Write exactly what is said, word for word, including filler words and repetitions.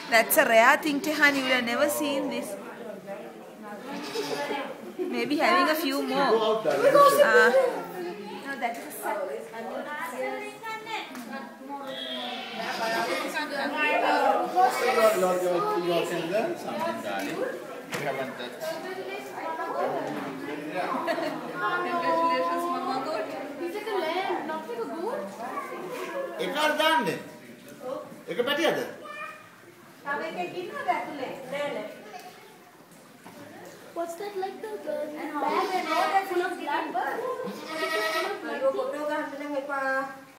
That's a rare thing to honey. You have never seen this. Maybe having a few more. Uh, no, that is a sack. We haven't touched. Congratulations, Mama Goat. He's like a lamb, not like a goat. එකක් දාන්න. එක පැටියද? තව එකෙක් ඉන්නවද ඇතුලේ? නෑ නෑ. What's that like the bag full of blood? අයියෝ ෆොටෝ ගන්න නම් එපා.